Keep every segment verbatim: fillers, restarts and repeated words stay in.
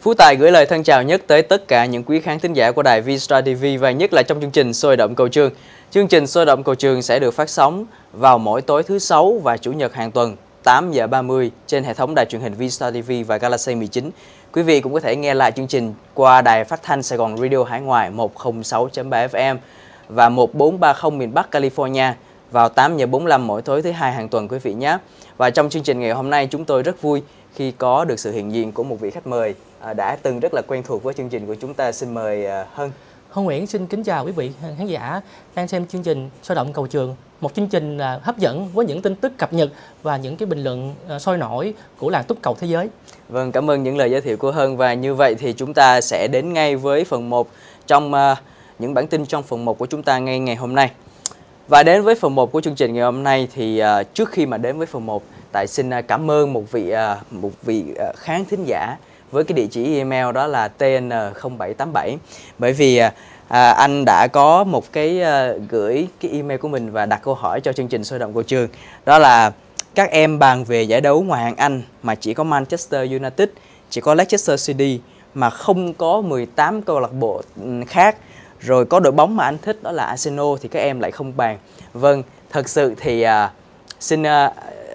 Phú Tài gửi lời thân chào nhất tới tất cả những quý khán thính giả của đài Vstar ti vi và nhất là trong chương trình Sôi động cầu trường. Chương trình Sôi động cầu trường sẽ được phát sóng vào mỗi tối thứ sáu và chủ nhật hàng tuần tám giờ ba mươi trên hệ thống đài truyền hình Vstar ti vi và Galaxy mười chín. Quý vị cũng có thể nghe lại chương trình qua đài phát thanh Sài Gòn Radio Hải Ngoại một không sáu chấm ba ép em và một bốn ba không miền Bắc California vào tám giờ bốn mươi lăm mỗi tối thứ hai hàng tuần quý vị nhé. Và trong chương trình ngày hôm nay chúng tôi rất vui khi có được sự hiện diện của một vị khách mời đã từng rất là quen thuộc với chương trình của chúng ta. Xin mời Hân. Hân Nguyễn xin kính chào quý vị khán giả đang xem chương trình Sôi động cầu trường, một chương trình hấp dẫn với những tin tức cập nhật và những cái bình luận sôi nổi của làng túc cầu thế giới. Vâng, cảm ơn những lời giới thiệu của Hân, và như vậy thì chúng ta sẽ đến ngay với phần một trong uh, những bản tin trong phần một của chúng ta ngay ngày hôm nay. Và đến với phần một của chương trình ngày hôm nay thì uh, trước khi mà đến với phần một, Tài xin uh, cảm ơn một vị uh, một vị uh, khán thính giả với cái địa chỉ email đó là T N không bảy tám bảy, bởi vì à, anh đã có một cái à, gửi cái email của mình và đặt câu hỏi cho chương trình Sôi động cầu trường, đó là các em bàn về giải đấu ngoại hạng Anh mà chỉ có Manchester United, chỉ có Leicester City mà không có mười tám câu lạc bộ khác, rồi có đội bóng mà anh thích đó là Arsenal thì các em lại không bàn. Vâng, thật sự thì à, xin à,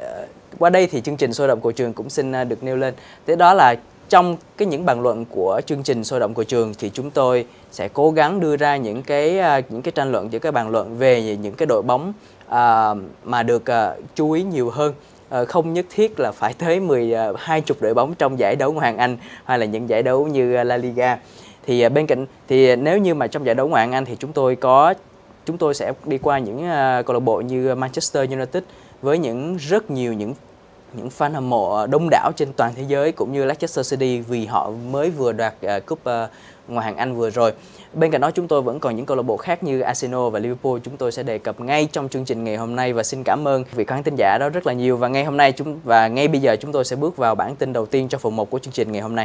qua đây thì chương trình Sôi động cầu trường cũng xin à, được nêu lên, thế đó là trong cái những bàn luận của chương trình Sôi động cầu trường thì chúng tôi sẽ cố gắng đưa ra những cái những cái tranh luận, những cái bàn luận về những cái đội bóng à, mà được à, chú ý nhiều hơn, à, không nhất thiết là phải tới mười hai mươi đội bóng trong giải đấu ngoại hạng Anh hay là những giải đấu như La Liga. Thì à, bên cạnh thì nếu như mà trong giải đấu ngoại hạng Anh thì chúng tôi có chúng tôi sẽ đi qua những à, câu lạc bộ như Manchester United với những rất nhiều những những fan hâm mộ đông đảo trên toàn thế giới, cũng như Leicester City vì họ mới vừa đoạt uh, cúp uh, ngoại hạng Anh vừa rồi. Bên cạnh đó chúng tôi vẫn còn những câu lạc bộ khác như Arsenal và Liverpool, chúng tôi sẽ đề cập ngay trong chương trình ngày hôm nay, và xin cảm ơn vị khán thính giả đó rất là nhiều. Và ngay hôm nay chúng và ngay bây giờ chúng tôi sẽ bước vào bản tin đầu tiên cho phần một của chương trình ngày hôm nay.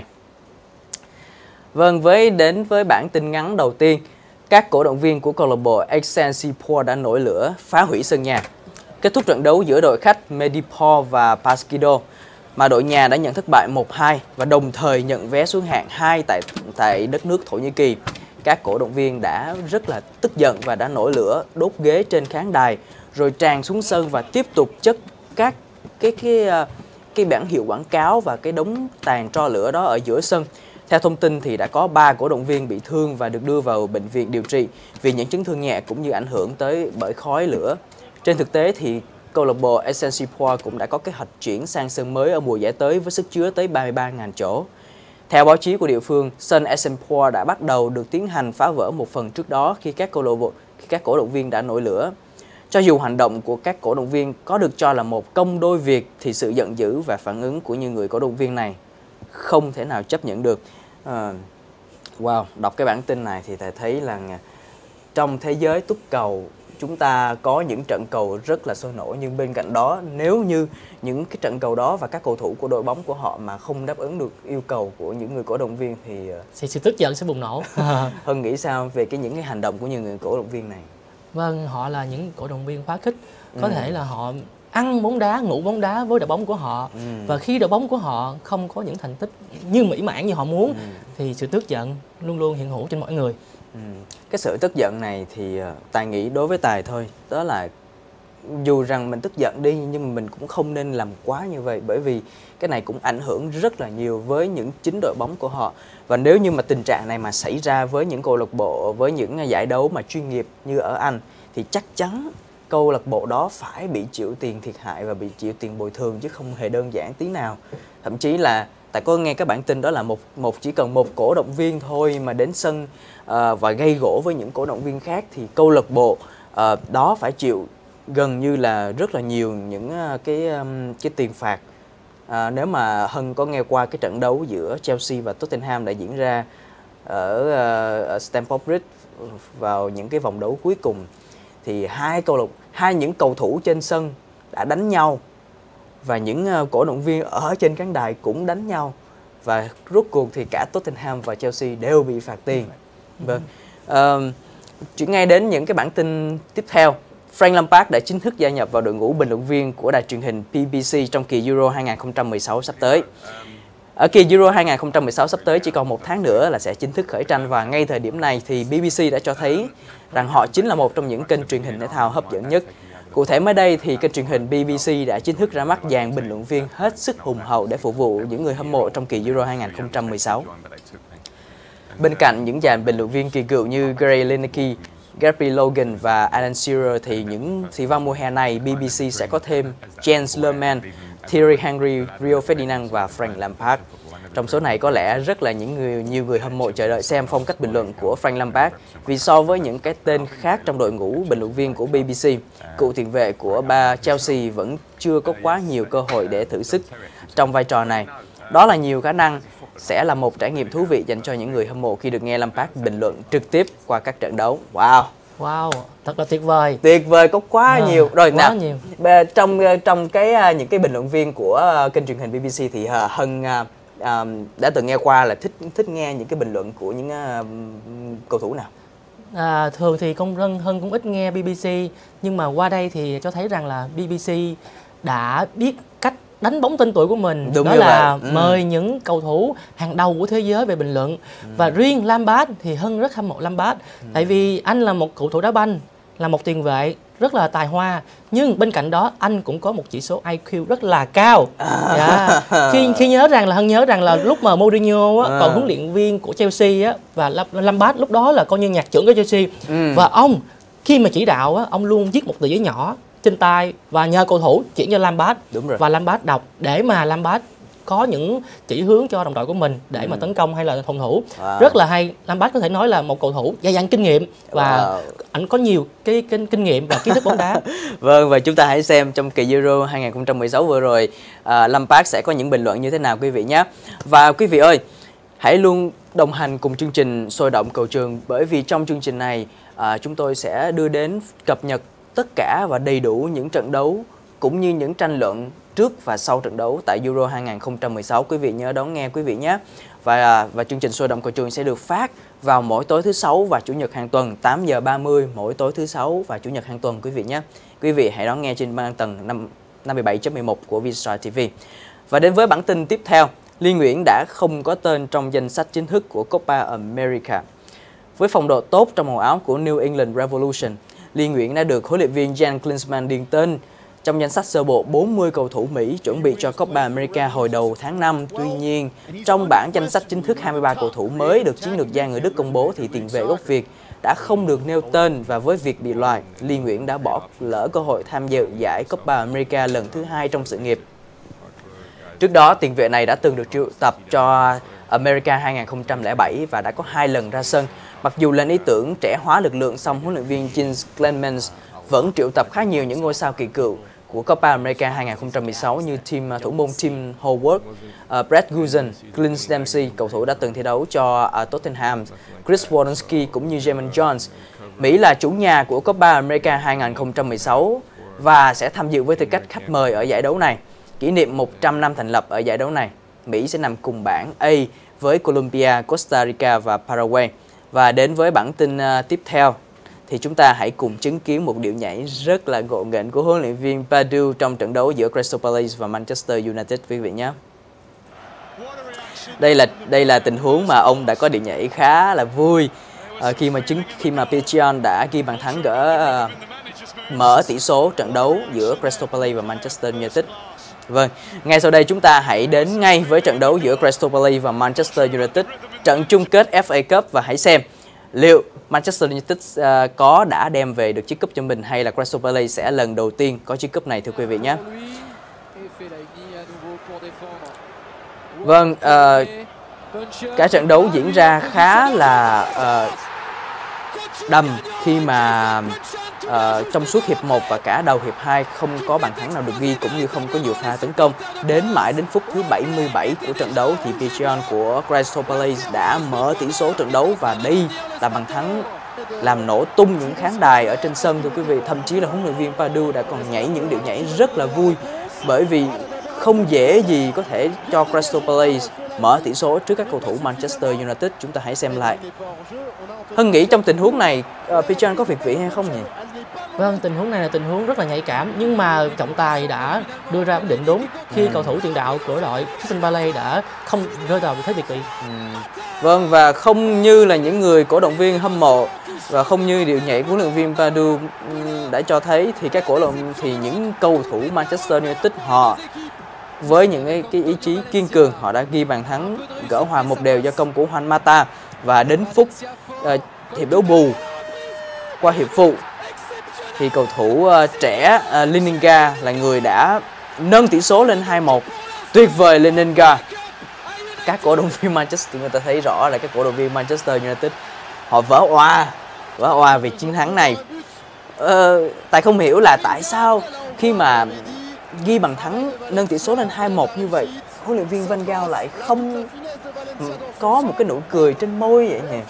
Vâng, với đến với bản tin ngắn đầu tiên, các cổ động viên của câu lạc bộ Excelsior đã nổi lửa phá hủy sân nhà. Kết thúc trận đấu giữa đội khách Medipol và Paskido mà đội nhà đã nhận thất bại một hai và đồng thời nhận vé xuống hạng hai tại tại đất nước Thổ Nhĩ Kỳ. Các cổ động viên đã rất là tức giận và đã nổi lửa đốt ghế trên khán đài, rồi tràn xuống sân và tiếp tục chất các cái cái cái bảng hiệu quảng cáo và cái đống tàn tro lửa đó ở giữa sân. Theo thông tin thì đã có ba cổ động viên bị thương và được đưa vào bệnh viện điều trị vì những chấn thương nhẹ cũng như ảnh hưởng tới bởi khói lửa. Trên thực tế thì câu lạc bộ Excelsior cũng đã có kế hoạch chuyển sang sân mới ở mùa giải tới với sức chứa tới ba mươi ba nghìn chỗ. Theo báo chí của địa phương, sân Excelsior đã bắt đầu được tiến hành phá vỡ một phần trước đó khi các câu lạc bộ khi các cổ động viên đã nổi lửa. Cho dù hành động của các cổ động viên có được cho là một công đôi việc thì sự giận dữ và phản ứng của những người cổ động viên này không thể nào chấp nhận được. À, wow, đọc cái bản tin này thì thầy thấy là trong thế giới túc cầu chúng ta có những trận cầu rất là sôi nổi, nhưng bên cạnh đó nếu như những cái trận cầu đó và các cầu thủ của đội bóng của họ mà không đáp ứng được yêu cầu của những người cổ động viên thì thì sự tức giận sẽ bùng nổ. Hân nghĩ sao về cái những cái hành động của những người cổ động viên này? Vâng, họ là những cổ động viên khá khích, có ừ. thể là họ ăn bóng đá, ngủ bóng đá với đội bóng của họ, ừ. và khi đội bóng của họ không có những thành tích như mỹ mãn như họ muốn, ừ. thì sự tức giận luôn luôn hiện hữu trên mọi người. Ừ. Cái sự tức giận này thì Tài nghĩ đối với Tài thôi, đó là dù rằng mình tức giận đi nhưng mà mình cũng không nên làm quá như vậy, bởi vì cái này cũng ảnh hưởng rất là nhiều với những chính đội bóng của họ. Và nếu như mà tình trạng này mà xảy ra với những câu lạc bộ, với những giải đấu mà chuyên nghiệp như ở Anh thì chắc chắn câu lạc bộ đó phải bị chịu tiền thiệt hại và bị chịu tiền bồi thường, chứ không hề đơn giản tí nào. Thậm chí là Tại có nghe các bản tin đó là một một chỉ cần một cổ động viên thôi mà đến sân uh, và gây gổ với những cổ động viên khác thì câu lạc bộ uh, đó phải chịu gần như là rất là nhiều những uh, cái um, cái tiền phạt. Uh, nếu mà Hân có nghe qua cái trận đấu giữa Chelsea và Tottenham đã diễn ra ở, uh, ở Stamford Bridge vào những cái vòng đấu cuối cùng thì hai câu lạc hai những cầu thủ trên sân đã đánh nhau và những uh, cổ động viên ở trên khán đài cũng đánh nhau, và rốt cuộc thì cả Tottenham và Chelsea đều bị phạt tiền. Vâng. Uh, chuyển ngay đến những cái bản tin tiếp theo. Frank Lampard đã chính thức gia nhập vào đội ngũ bình luận viên của đài truyền hình P B C trong kỳ Euro hai không một sáu sắp tới. Ở kỳ Euro hai không một sáu sắp tới chỉ còn một tháng nữa là sẽ chính thức khởi tranh, và ngay thời điểm này thì bê bê xê đã cho thấy rằng họ chính là một trong những kênh truyền hình thể thao hấp dẫn nhất. Cụ thể mới đây thì kênh truyền hình bê bê xê đã chính thức ra mắt dàn bình luận viên hết sức hùng hậu để phục vụ những người hâm mộ trong kỳ Euro hai không một sáu. Bên cạnh những dàn bình luận viên kỳ cựu như Gary Lineker, Gary Logan và Alan Shearer thì những thì vào mùa hè này bê bê xê sẽ có thêm Jens Lehmann, Thierry Henry, Rio Ferdinand và Frank Lampard. Trong số này có lẽ rất là những người nhiều người hâm mộ chờ đợi xem phong cách bình luận của Frank Lampard, vì so với những cái tên khác trong đội ngũ bình luận viên của bê bê xê, cựu tiền vệ của ba Chelsea vẫn chưa có quá nhiều cơ hội để thử sức trong vai trò này. Đó là nhiều khả năng sẽ là một trải nghiệm thú vị dành cho những người hâm mộ khi được nghe Lampard bình luận trực tiếp qua các trận đấu. Wow! Wow, thật là tuyệt vời. Tuyệt vời, có quá à, nhiều. Rồi quá nào, nhiều. trong trong cái những cái bình luận viên của kênh truyền hình bê bê xê thì Hân uh, đã từng nghe qua là thích thích nghe những cái bình luận của những uh, cầu thủ nào? À, thường thì công Hân Hân cũng ít nghe bê bê xê, nhưng mà qua đây thì cho thấy rằng là bê bê xê đã biết cách đánh bóng tên tuổi của mình. Đúng đó là ừ. mời những cầu thủ hàng đầu của thế giới về bình luận. ừ. Và riêng Lampard thì Hân rất hâm mộ Lampard, ừ. tại vì anh là một cầu thủ đá banh, là một tiền vệ rất là tài hoa, nhưng bên cạnh đó anh cũng có một chỉ số i kiu rất là cao. à. yeah. khi khi nhớ rằng là Hân nhớ rằng là lúc mà Mourinho á, à. còn huấn luyện viên của Chelsea á, và Lampard lúc đó là coi như nhạc trưởng của Chelsea, ừ. và ông khi mà chỉ đạo á, ông luôn viết một tờ giấy nhỏ trên tay và nhờ cầu thủ chuyển cho Lampard. Đúng rồi. Và Lampard đọc để mà Lampard có những chỉ hướng cho đồng đội của mình để ừ. mà tấn công hay là phòng thủ. Wow. Rất là hay. Lampard có thể nói là một cầu thủ dày dặn kinh nghiệm, và wow. anh có nhiều cái, cái kinh nghiệm và kiến thức bóng đá. Vâng, và chúng ta hãy xem trong kỳ Euro hai không một sáu vừa rồi uh, Lampard sẽ có những bình luận như thế nào quý vị nhé. Và quý vị ơi, hãy luôn đồng hành cùng chương trình Sôi Động Cầu Trường, bởi vì trong chương trình này uh, chúng tôi sẽ đưa đến cập nhật tất cả và đầy đủ những trận đấu cũng như những tranh luận trước và sau trận đấu tại Euro hai không một sáu. Quý vị nhớ đón nghe quý vị nhé. Và và chương trình Sôi Động Cầu Trường sẽ được phát vào mỗi tối thứ sáu và chủ nhật hàng tuần, tám giờ ba mươi mỗi tối thứ sáu và chủ nhật hàng tuần quý vị nhé. Quý vị hãy đón nghe trên ban tầng năm mươi bảy chấm mười một của Viasat ti vi. Và đến với bản tin tiếp theo, Lee Nguyễn đã không có tên trong danh sách chính thức của Copa America. Với phong độ tốt trong màu áo của New England Revolution, Lee Nguyễn đã được huấn luyện viên Jan Klinsmann điền tên trong danh sách sơ bộ bốn mươi cầu thủ Mỹ chuẩn bị cho Copa America hồi đầu tháng năm. Tuy nhiên, trong bảng danh sách chính thức hai mươi ba cầu thủ mới được chiến lược gia người Đức công bố thì tiền vệ gốc Việt đã không được nêu tên, và với việc bị loại, Lee Nguyễn đã bỏ lỡ cơ hội tham dự giải Copa America lần thứ hai trong sự nghiệp. Trước đó, tiền vệ này đã từng được triệu tập cho America hai không không bảy và đã có hai lần ra sân. Mặc dù lên ý tưởng trẻ hóa lực lượng, song huấn luyện viên Jens Clemens vẫn triệu tập khá nhiều những ngôi sao kỳ cựu của Copa America hai không một sáu như team thủ môn Tim Howard, uh, Brad Guzan, Clint Dempsey, cầu thủ đã từng thi đấu cho uh, Tottenham, Chris Wodanski cũng như Jamin Jones. Mỹ là chủ nhà của Copa America hai không một sáu và sẽ tham dự với tư cách khách mời ở giải đấu này. Kỷ niệm một trăm năm thành lập ở giải đấu này, Mỹ sẽ nằm cùng bảng A với Colombia, Costa Rica và Paraguay. Và đến với bản tin uh, tiếp theo thì chúng ta hãy cùng chứng kiến một điệu nhảy rất là ngộ nghĩnh của huấn luyện viên Padu trong trận đấu giữa Crystal Palace và Manchester United quý vị nhé. Đây là đây là tình huống mà ông đã có điệu nhảy khá là vui uh, khi mà chứng khi mà Pichion đã ghi bàn thắng gỡ uh, mở tỷ số trận đấu giữa Crystal Palace và Manchester United. Vâng, ngay sau đây chúng ta hãy đến ngay với trận đấu giữa Crystal Palace và Manchester United, trận chung kết ép a Cup, và hãy xem liệu Manchester United uh, có đã đem về được chiếc cúp cho mình hay là Crystal Palace sẽ lần đầu tiên có chiếc cúp này thưa quý vị nhé. Vâng, uh, cả trận đấu diễn ra khá là uh, đầm khi mà uh, trong suốt hiệp một và cả đầu hiệp hai không có bàn thắng nào được ghi cũng như không có nhiều pha tấn công. Đến mãi đến phút thứ bảy mươi bảy của trận đấu thì Pichion của Crystal Palace đã mở tỷ số trận đấu, và đây là bàn thắng làm nổ tung những khán đài ở trên sân thưa quý vị. Thậm chí là huấn luyện viên Padu đã còn nhảy những điệu nhảy rất là vui, bởi vì không dễ gì có thể cho Crystal Palace mở tỷ số trước các cầu thủ Manchester United. Chúng ta hãy xem lại. Hân nghĩ trong tình huống này uh, Pichion có việt vị hay không nhỉ? Vâng, tình huống này là tình huống rất là nhạy cảm, nhưng mà trọng tài đã đưa ra quyết định đúng khi ừ. cầu thủ tiền đạo của đội Crystal Palace đã không rơi vào thế biệt kỷ. Ừ. Vâng, và không như là những người cổ động viên hâm mộ và không như điệu nhảy của huấn luyện viên Pardew đã cho thấy, thì các cổ động thì những cầu thủ Manchester United họ với những cái, cái ý chí kiên cường, họ đã ghi bàn thắng gỡ hòa một đều do công của Juan Mata. Và đến phút uh, hiệp đấu bù qua hiệp phụ thì cầu thủ uh, trẻ uh, Lininga là người đã nâng tỷ số lên hai một. Tuyệt vời Lininga. Các cổ động viên Manchester, người ta thấy rõ là các cổ động viên Manchester United họ vỡ òa, vỡ òa vì chiến thắng này. Ờ, Tài không hiểu là tại sao khi mà ghi bàn thắng nâng tỷ số lên hai một như vậy, huấn luyện viên Van Gaal lại không có một cái nụ cười trên môi vậy nhỉ?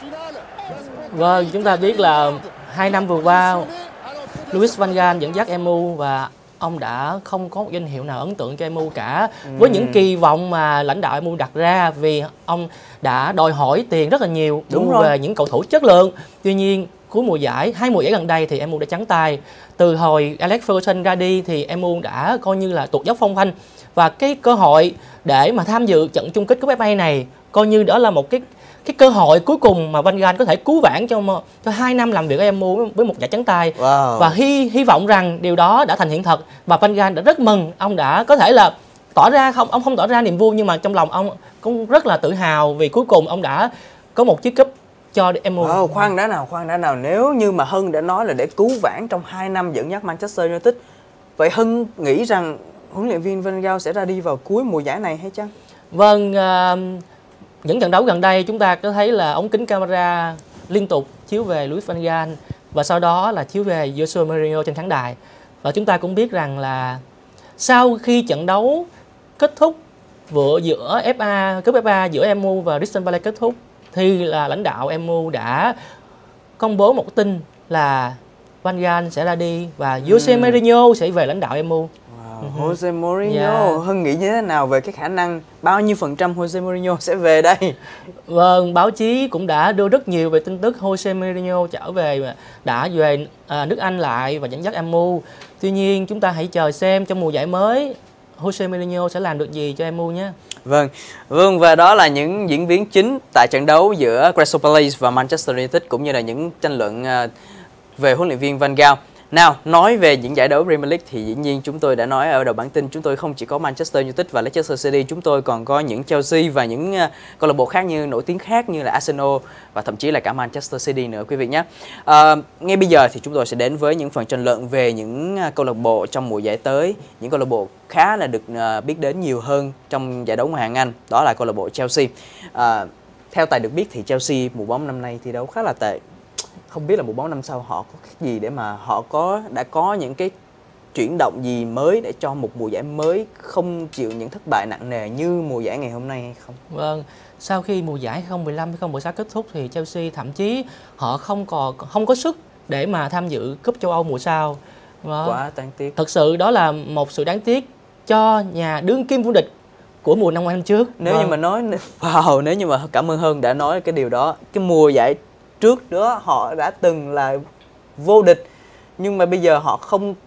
Vâng, chúng ta biết là hai năm vừa qua Louis Van Gaal dẫn dắt em u và ông đã không có một danh hiệu nào ấn tượng cho em u cả. Ừ. Với những kỳ vọng mà lãnh đạo em u đặt ra, vì ông đã đòi hỏi tiền rất là nhiều đúng rồi về những cầu thủ chất lượng. Tuy nhiên cuối mùa giải, hai mùa giải gần đây thì em u đã trắng tay. Từ hồi Alex Ferguson ra đi thì em u đã coi như là tụt dốc phong phanh, và cái cơ hội để mà tham dự trận chung kết cúp ép a này coi như đó là một cái cái cơ hội cuối cùng mà Van Gaal có thể cứu vãn cho cho hai năm làm việc ở em u với một giải trắng tay. Wow. Và hy hy vọng rằng điều đó đã thành hiện thực, và Van Gaal đã rất mừng. Ông đã có thể là tỏ ra không ông không tỏ ra niềm vui, nhưng mà trong lòng ông cũng rất là tự hào vì cuối cùng ông đã có một chiếc cúp cho em u. Wow, khoan đã nào, khoan đã nào. Nếu như mà Hân đã nói là để cứu vãn trong hai năm dẫn dắt Manchester United, vậy Hân nghĩ rằng huấn luyện viên Van Gaal sẽ ra đi vào cuối mùa giải này hay chăng? Vâng, uh, những trận đấu gần đây chúng ta có thấy là ống kính camera liên tục chiếu về Louis Van Gaal, và sau đó là chiếu về Jose Mourinho trên khán đài. Và chúng ta cũng biết rằng là sau khi trận đấu kết thúc vừa giữa ép a, cúp ép a giữa em u và Crystal Palace kết thúc, thì là lãnh đạo em u đã công bố một tin là Van Gaal sẽ ra đi và Jose ừ. Mourinho sẽ về lãnh đạo em u. Wow, Jose Mourinho, yeah. Hân nghĩ như thế nào về cái khả năng bao nhiêu phần trăm Jose Mourinho sẽ về đây? Vâng, báo chí cũng đã đưa rất nhiều về tin tức Jose Mourinho trở về, đã về à, nước Anh lại và dẫn dắt em u. Tuy nhiên chúng ta hãy chờ xem trong mùa giải mới Jose Mourinho sẽ làm được gì cho em u nhé. Vâng, vâng và đó là những diễn biến chính tại trận đấu giữa Crystal Palace và Manchester United, cũng như là những tranh luận uh, về huấn luyện viên Van Gaal. Nào, nói về những giải đấu Premier League thì dĩ nhiên chúng tôi đã nói ở đầu bản tin, chúng tôi không chỉ có Manchester United và Leicester City, chúng tôi còn có những Chelsea và những uh, câu lạc bộ khác như nổi tiếng khác như là Arsenal và thậm chí là cả Manchester City nữa quý vị nhé. Uh, ngay bây giờ thì chúng tôi sẽ đến với những phần tranh luận về những uh, câu lạc bộ trong mùa giải tới, những câu lạc bộ khá là được uh, biết đến nhiều hơn trong giải đấu ngoại hạng Anh, đó là câu lạc bộ Chelsea. Uh, theo Tài được biết thì Chelsea mùa bóng năm nay thi đấu khá là tệ. Không biết là mùa bóng năm sau họ có cái gì để mà họ có đã có những cái chuyển động gì mới để cho một mùa giải mới không chịu những thất bại nặng nề như mùa giải ngày hôm nay hay không? Vâng, sau khi mùa giải hai không một lăm hai không một sáu kết thúc thì Chelsea thậm chí họ không còn không có sức để mà tham dự cúp châu Âu mùa sau. Đó. Quá đáng tiếc. Thật sự đó là một sự đáng tiếc cho nhà đương kim vô địch của mùa năm ngoái năm trước. Nếu vâng. như mà nói wow, nếu như mà cảm ơn Hân đã nói cái điều đó, cái mùa giải trước đó họ đã từng là vô địch, nhưng mà bây giờ họ không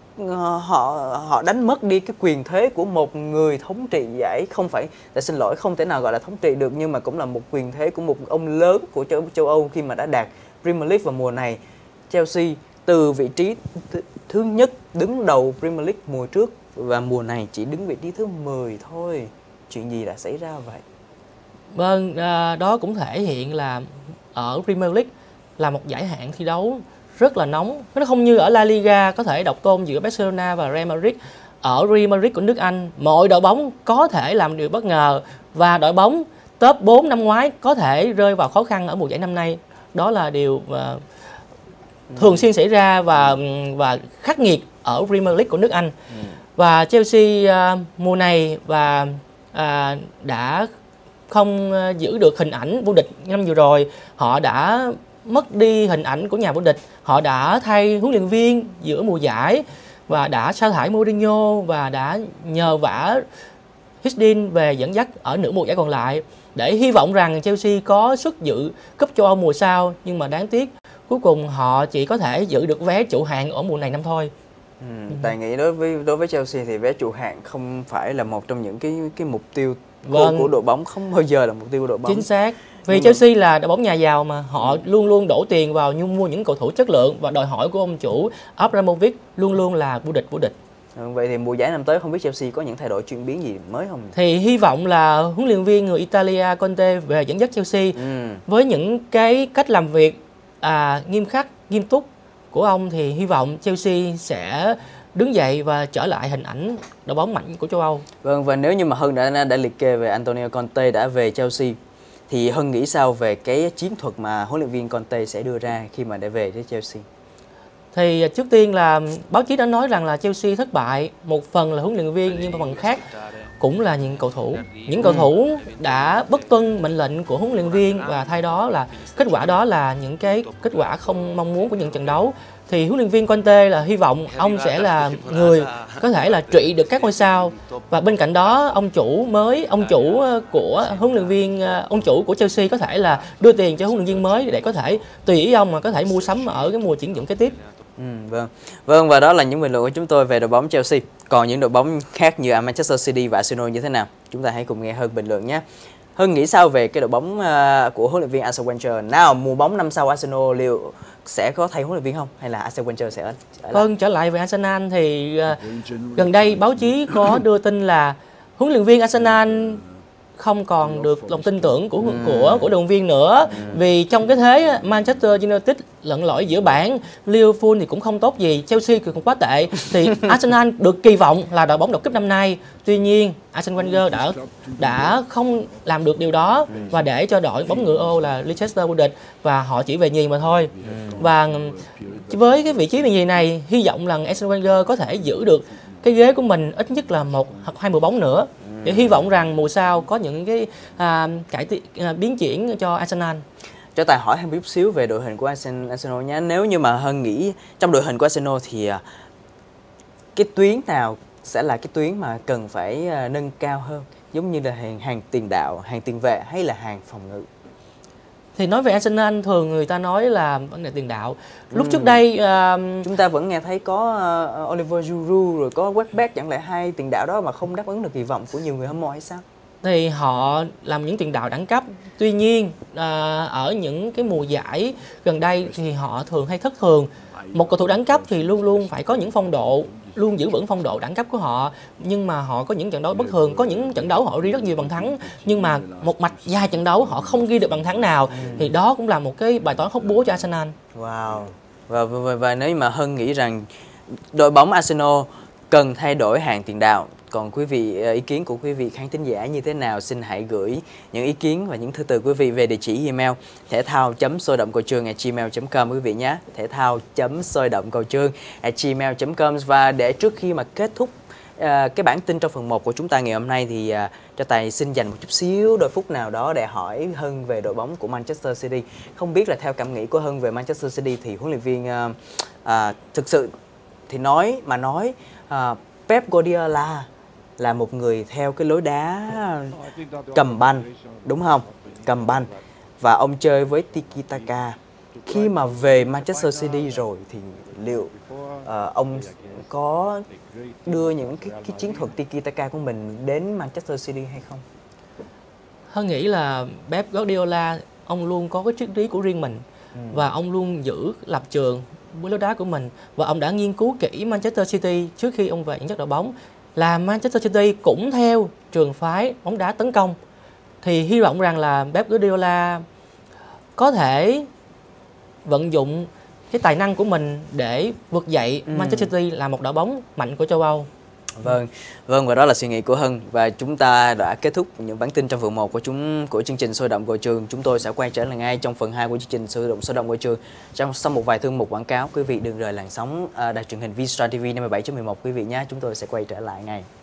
họ họ đánh mất đi cái quyền thế của một người thống trị giải, không phải tại xin lỗi không thể nào gọi là thống trị được, nhưng mà cũng là một quyền thế của một ông lớn của châu, châu Âu khi mà đã đạt Premier League vào mùa này. Chelsea từ vị trí th thứ nhất đứng đầu Premier League mùa trước và mùa này chỉ đứng vị trí thứ mười thôi. Chuyện gì đã xảy ra vậy? Vâng, à, đó cũng thể hiện là ở Premier League là một giải hạng thi đấu rất là nóng. Nó không như ở La Liga có thể độc tôn giữa Barcelona và Real Madrid. Ở Real Madrid của nước Anh, mọi đội bóng có thể làm điều bất ngờ, và đội bóng top bốn năm ngoái có thể rơi vào khó khăn ở mùa giải năm nay. Đó là điều uh, thường xuyên xảy ra và và khắc nghiệt ở Premier League của nước Anh. Ừ. Và Chelsea uh, mùa này và uh, đã không giữ được hình ảnh vô địch năm vừa rồi. Họ đã mất đi hình ảnh của nhà vô địch. Họ đã thay huấn luyện viên giữa mùa giải và đã sa thải Mourinho và đã nhờ vả Hiddink về dẫn dắt ở nửa mùa giải còn lại để hy vọng rằng Chelsea có sức dự cúp châu Âu mùa sau. Nhưng mà đáng tiếc cuối cùng họ chỉ có thể giữ được vé trụ hạng ở mùa này năm thôi. Ừ, Tài nghĩ đối với đối với Chelsea thì vé trụ hạng không phải là một trong những cái cái mục tiêu Vâng. của, của đội bóng, không bao giờ là mục tiêu của đội bóng. Chính xác. Vì Nhưng Chelsea là đội bóng nhà giàu mà họ luôn luôn đổ tiền vào nhưng mua những cầu thủ chất lượng, và đòi hỏi của ông chủ Abramovich luôn luôn là vô địch vô địch. Ừ, vậy thì mùa giải năm tới không biết Chelsea có những thay đổi chuyển biến gì mới không? Thì hy vọng là huấn luyện viên người Italia Conte về dẫn dắt Chelsea Ừ. với những cái cách làm việc à, nghiêm khắc, nghiêm túc của ông, thì hy vọng Chelsea sẽ đứng dậy và trở lại hình ảnh đội bóng mạnh của châu Âu. Vâng, và nếu như mà Hân đã đã liệt kê về Antonio Conte đã về Chelsea thì Hân nghĩ sao về cái chiến thuật mà huấn luyện viên Conte sẽ đưa ra khi mà để về với Chelsea? Thì trước tiên là báo chí đã nói rằng là Chelsea thất bại, một phần là huấn luyện viên nhưng một phần khác cũng là những cầu thủ. Những cầu thủ đã bất tuân mệnh lệnh của huấn luyện viên, và thay đó là kết quả đó là những cái kết quả không mong muốn của những trận đấu. Thì huấn luyện viên Conte là hy vọng ông sẽ là người có thể là trị được các ngôi sao, và bên cạnh đó ông chủ mới, ông chủ của huấn luyện viên, ông chủ của Chelsea có thể là đưa tiền cho huấn luyện viên mới để có thể tùy ý ông mà có thể mua sắm ở cái mùa chuyển nhượng kế tiếp. Ừ, vâng, vâng và đó là những bình luận của chúng tôi về đội bóng Chelsea. Còn những đội bóng khác như Manchester City và Arsenal như thế nào? Chúng ta hãy cùng nghe Hân bình luận nhé. Hân nghĩ sao về cái đội bóng uh, của huấn luyện viên Arsene Wenger? Nào, mùa bóng năm sau Arsenal liệu sẽ có thay huấn luyện viên không, hay là Arsene Wenger sẽ ở lại? Vâng, trở lại về Arsenal thì uh, gần đây báo chí có đưa tin là huấn luyện viên Arsenal không còn được lòng tin tưởng của của của đội viên nữa, vì trong cái thế Manchester United lẫn lỏi giữa bảng, Liverpool thì cũng không tốt gì, Chelsea thì cũng quá tệ, thì Arsenal được kỳ vọng là đội bóng đột kích năm nay. Tuy nhiên Arsene Wenger đã đã không làm được điều đó và để cho đội bóng ngựa ô là Leicester vô địch, và họ chỉ về nhì mà thôi. Và với cái vị trí về nhì này, hy vọng là Arsene Wenger có thể giữ được cái ghế của mình ít nhất là một hoặc hai mùa bóng nữa, để hy vọng rằng mùa sau có những cái à, cải tiến à, biến chuyển cho Arsenal. Cho Tài hỏi thêm một chút xíu về đội hình của Arsenal, Arsenal nhé. Nếu như mà Hân nghĩ trong đội hình của Arsenal thì cái tuyến nào sẽ là cái tuyến mà cần phải nâng cao hơn, giống như là hàng, hàng tiền đạo, hàng tiền vệ hay là hàng phòng ngự? Thì nói về Arsenal thường người ta nói là vấn đề tiền đạo. Lúc ừ. trước đây uh, chúng ta vẫn nghe thấy có uh, Oliver Giroud rồi có Welbeck, chẳng lẽ hai tiền đạo đó mà không đáp ứng được kỳ vọng của nhiều người hâm mộ hay sao? Thì họ làm những tiền đạo đẳng cấp. Tuy nhiên uh, ở những cái mùa giải gần đây thì họ thường hay thất thường. Một cầu thủ đẳng cấp thì luôn luôn phải có những phong độ, luôn giữ vững phong độ đẳng cấp của họ, nhưng mà họ có những trận đấu bất thường, có những trận đấu họ ghi rất nhiều bàn thắng nhưng mà một mạch vài trận đấu họ không ghi được bàn thắng nào, ừ. thì đó cũng là một cái bài toán hóc búa cho Arsenal. Wow. Và, và, và, và nếu mà Hân nghĩ rằng đội bóng Arsenal cần thay đổi hàng tiền đạo, còn quý vị, ý kiến của quý vị khán thính giả như thế nào? Xin hãy gửi những ý kiến và những thư từ quý vị về địa chỉ email thể thao chấm sôi động cầu trường a gmail chấm com quý vị nhé. Thể thao chấm sôi động cầu trường a gmail chấm com. Và để trước khi mà kết thúc uh, cái bản tin trong phần một của chúng ta ngày hôm nay thì uh, cho Tài xin dành một chút xíu đôi phút nào đó để hỏi Hân về đội bóng của Manchester City. Không biết là theo cảm nghĩ của Hân về Manchester City thì huấn luyện viên uh, uh, thực sự thì nói mà nói uh, Pep Guardiola là một người theo cái lối đá cầm banh, đúng không? Cầm banh. Và ông chơi với Tiki Taka. Khi mà về Manchester City rồi thì liệu uh, ông có đưa những cái, cái chiến thuật Tiki Taka của mình đến Manchester City hay không? Tôi nghĩ là Pep Guardiola ông luôn có cái triết lý của riêng mình, ừ. và ông luôn giữ lập trường với lối đá của mình, và ông đã nghiên cứu kỹ Manchester City trước khi ông về dẫn dắt đội bóng. Là Manchester City cũng theo trường phái bóng đá tấn công, thì hy vọng rằng là Pep Guardiola có thể vận dụng cái tài năng của mình để vực dậy ừ. Manchester City là một đội bóng mạnh của châu Âu. Vâng, vâng và đó là suy nghĩ của Hân, và chúng ta đã kết thúc những bản tin trong phần một của chúng của chương trình Sôi động cầu trường. Chúng tôi sẽ quay trở lại ngay trong phần hai của chương trình Sôi động Sôi động cầu trường. Trong sau một vài thương mục quảng cáo, quý vị đừng rời làn sóng đài truyền hình Vstar ti vi năm mươi bảy chấm mười một quý vị nhé. Chúng tôi sẽ quay trở lại ngay.